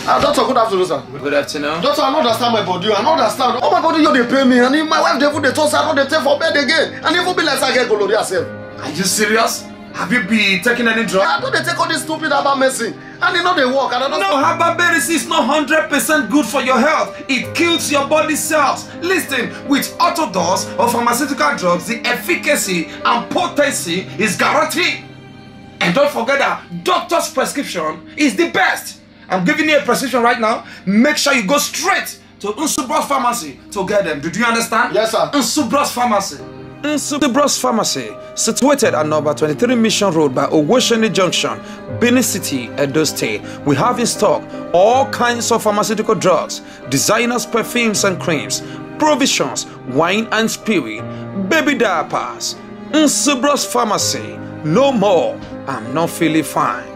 Doctor, good afternoon, sir. Good afternoon. Doctor, I don't understand my body. I don't understand. Oh my body, you they pay me. And if my wife, they toss her, they take for bed again. And if you be like, I get gonorrhea self. Are you serious? Have you been taking any drug? I don't they take all this stupid herbal medicine. And they know they work. And I don't No, herbal medicine is not 100% good for your health. It kills your body cells. Listen, with orthodox or pharmaceutical drugs, the efficacy and potency is guaranteed. And don't forget that doctor's prescription is the best. I'm giving you a prescription right now. Make sure you go straight to Unsubros Pharmacy to get them. Did you understand? Yes, sir. Unsubros Pharmacy. Unsubros Pharmacy, situated at number 23 Mission Road by Owosheni Junction, Benin City, Edo State. We have in stock all kinds of pharmaceutical drugs, designers, perfumes and creams, provisions, wine and spirit, baby diapers. Unsubros Pharmacy. No more. I'm not feeling fine.